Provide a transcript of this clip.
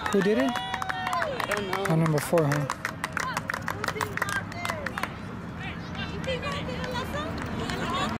Who did it? I don't know. Oh, number 4, huh?